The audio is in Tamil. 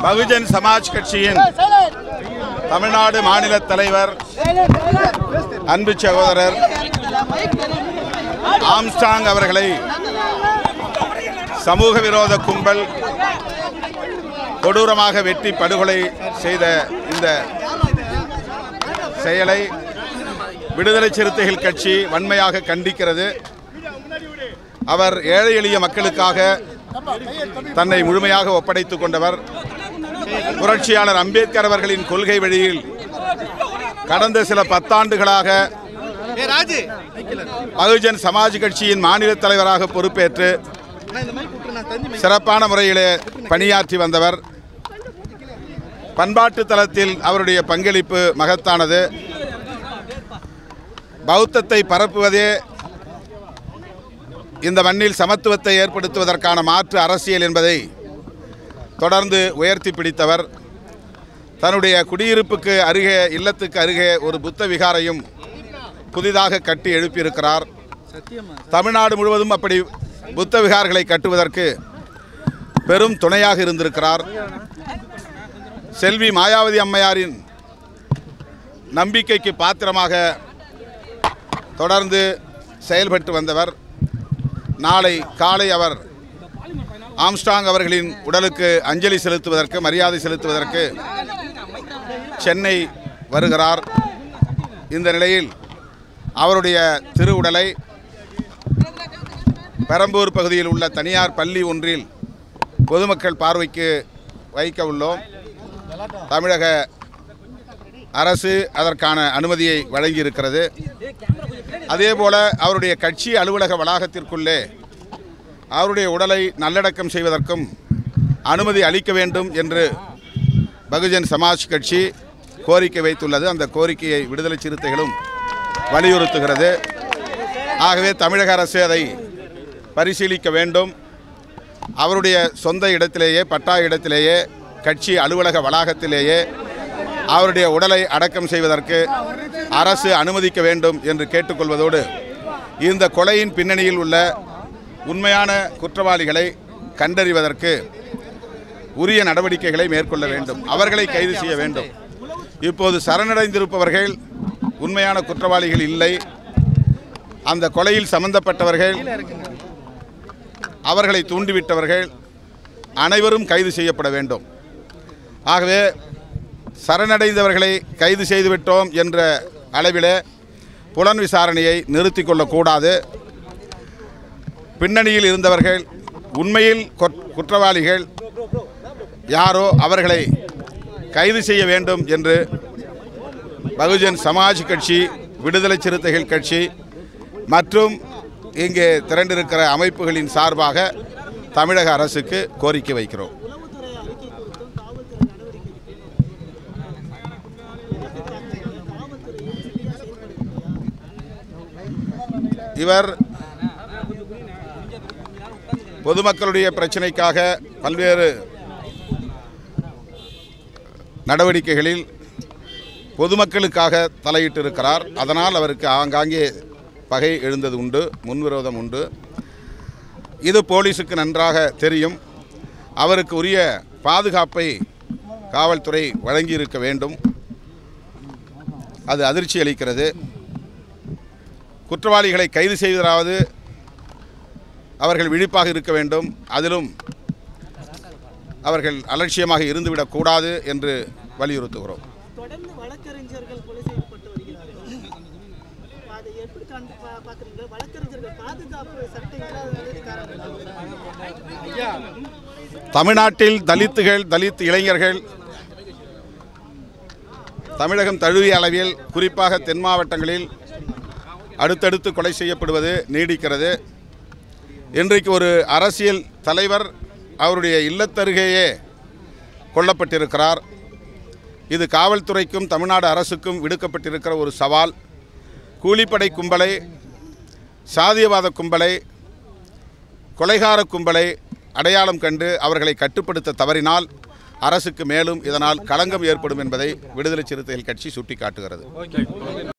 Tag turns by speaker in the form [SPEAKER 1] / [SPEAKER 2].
[SPEAKER 1] பகுஜன் சமாஜ் கட்சியின் தமிழ்நாடு மாநில தலைவர் அன்பு சகோதரர் ஆம்ஸ்ட்ராங் அவர்களை சமூக விரோத கும்பல் கொடூரமாக வெட்டி படுகொலை செய்த இந்த செயலை விடுதலை சிறுத்தைகள் கட்சி வன்மையாக கண்டிக்கிறது. அவர் ஏழை எளிய மக்களுக்காக தன்னை முழுமையாக ஒப்படைத்துக் கொண்டவர். புரட்சியாளர் அம்பேத்கர் அவர்களின் கொள்கை வழியில் கடந்த சில பத்தாண்டுகளாக பகுஜன் சமாஜ் கட்சியின் மாநில தலைவராக பொறுப்பேற்று சிறப்பான முறையிலே பணியாற்றி வந்தவர். பண்பாட்டு தளத்தில் அவருடைய பங்களிப்பு மகத்தானது. பௌத்தத்தை பரப்புவதே இந்த மண்ணில் சமத்துவத்தை ஏற்படுத்துவதற்கான மாற்று அரசியல் என்பதை தொடர்ந்து உயர்த்தி பிடித்தவர். தன்னுடைய குடியிருப்புக்கு அருகே, இல்லத்துக்கு அருகே ஒரு புத்த விகாரையும் புதிதாக கட்டி எழுப்பியிருக்கிறார். தமிழ்நாடு முழுவதும் அப்படி புத்த விகாரங்களை கட்டுவதற்கு பெரும் துணையாக இருந்திருக்கிறார். செல்வி மாயாவதி அம்மையாரின் நம்பிக்கைக்கு பாத்திரமாக தொடர்ந்து செயல்பட்டு வந்தவர். நாளை காலை அவர் ஆம்ஸ்ட்ராங் அவர்களின் உடலுக்கு அஞ்சலி செலுத்துவதற்கு, மரியாதை செலுத்துவதற்கு சென்னை வருகிறார். இந்த நிலையில் அவருடைய திருவுடலை பெரம்பூர் பகுதியில் உள்ள தனியார் பள்ளி ஒன்றில் பொதுமக்கள் பார்வைக்கு வைக்க உள்ளோம். தமிழக அரசு அதற்கான அனுமதியை வழங்கியிருக்கிறது. அதேபோல அவருடைய கட்சி அலுவலக வளாகத்திற்குள்ளே அவருடைய உடலை நல்லடக்கம் செய்வதற்கும் அனுமதி அளிக்க வேண்டும் என்று பகுஜன் சமாஜ் கட்சி கோரிக்கை வைத்துள்ளது. அந்த கோரிக்கையை விடுதலை சிறுத்தைகளும் வலியுறுத்துகிறது. ஆகவே தமிழக அரசு அதை பரிசீலிக்க வேண்டும். அவருடைய சொந்த இடத்திலேயே, பட்டா இடத்திலேயே, கட்சி அலுவலக வளாகத்திலேயே அவருடைய உடலை அடக்கம் செய்வதற்கு அரசு அனுமதிக்க வேண்டும் என்று கேட்டுக்கொள்வதோடு, இந்த கொலையின் பின்னணியில் உள்ள உண்மையான குற்றவாளிகளை கண்டறிவதற்கு உரிய நடவடிக்கைகளை மேற்கொள்ள வேண்டும். அவர்களை கைது செய்ய வேண்டும். இப்போது சரணடைந்திருப்பவர்கள் உண்மையான குற்றவாளிகள் இல்லை. அந்த கொலையில் சம்பந்தப்பட்டவர்கள், அவர்களை தூண்டிவிட்டவர்கள் அனைவரும் கைது செய்யப்பட வேண்டும். ஆகவே சரணடைந்தவர்களை கைது செய்துவிட்டோம் என்ற அளவில் புலன் விசாரணையை நிறுத்தி கொள்ளக்கூடாது. பின்னணியில் இருந்தவர்கள், உண்மையில் குற்றவாளிகள் யாரோ அவர்களை கைது செய்ய வேண்டும் என்று பகுஜன் சமாஜ் கட்சி, விடுதலை சிறுத்தைகள் கட்சி மற்றும் இங்கே திரண்டிருக்கிற அமைப்புகளின் சார்பாக தமிழக அரசுக்கு கோரிக்கை வைக்கிறோம். இவர் பொதுமக்களுடைய பிரச்சனைக்காக பல்வேறு நடவடிக்கைகளில் பொதுமக்களுக்காக தலையிட்டிருக்கிறார். அதனால் அவருக்கு ஆங்காங்கே பகை எழுந்தது உண்டு, முன்விரோதம் உண்டு. இது போலீஸுக்கு நன்றாக தெரியும். அவருக்கு உரிய பாதுகாப்பை காவல்துறை வழங்கியிருக்க வேண்டும். அது அதிர்ச்சி அளிக்கிறது. குற்றவாளிகளை கைது செய்வதாவது அவர்கள் விழிப்பாக இருக்க வேண்டும். அதிலும் அவர்கள் அலட்சியமாக இருந்துவிடக்கூடாது என்று வலியுறுத்துகிறோம்.
[SPEAKER 2] தொடர்ந்து வழக்கறிஞர்கள் கொலை செய்யப்பட்டு வருகிறார்கள். அதை எப்படி பார்க்குறீங்க? வழக்கறிஞர்கள் பாதுகாப்பு சட்டம்
[SPEAKER 1] தமிழ்நாட்டில் தலித்துகள், தலித் இளைஞர்கள் தமிழகம் தழுவிய அளவில், குறிப்பாக தென் மாவட்டங்களில் அடுத்தடுத்து கொலை செய்யப்படுவது நீடிக்கிறது. இன்றைக்கு ஒரு அரசியல் தலைவர் அவருடைய இல்லத்தருகேயே கொல்லப்பட்டிருக்கிறார். இது காவல்துறைக்கும் தமிழ்நாடு அரசுக்கும் விடுக்கப்பட்டிருக்கிற ஒரு சவால். கூலிப்படை கும்பலை, சாதியவாத கும்பலை, கொலைகார கும்பலை அடையாளம் கண்டு அவர்களை கட்டுப்படுத்த தவறினால் அரசுக்கு மேலும் இதனால் களங்கம் ஏற்படும் என்பதை விடுதலை சிறுத்தைகள் கட்சி சுட்டிக்காட்டுகிறது.